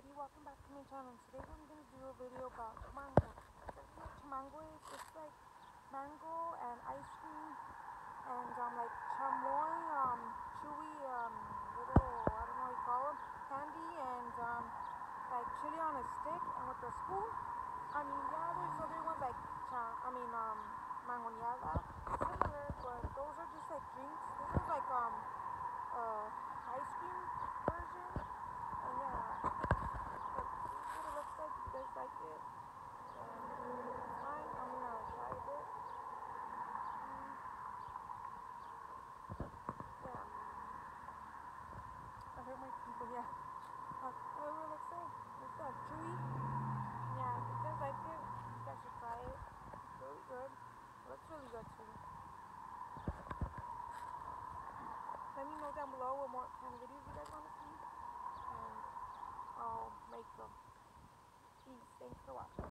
everybody, welcome back to my channel. Today I'm going to do a video about mango. So you know what chamango is? It's like mango and ice cream and like chamoy, chewy, little, I don't know what you call them, candy and like chili on a stick and with a spoon. I mean, yeah, there's other ones like mangoneada, similar, but those are just like drinks. This is like ice cream version. And yeah, but this is what it looks like. You guys like it? It's fine. I'm gonna try a bit. Yeah, I hurt my teeth, but yeah. Whatever it looks like. It's chewy. Yeah, if you guys like it, you guys should try it. It's really good. It looks really good too. Let me know down below what more kind of videos you guys want to see, and I'll make them. Peace. Thanks for watching.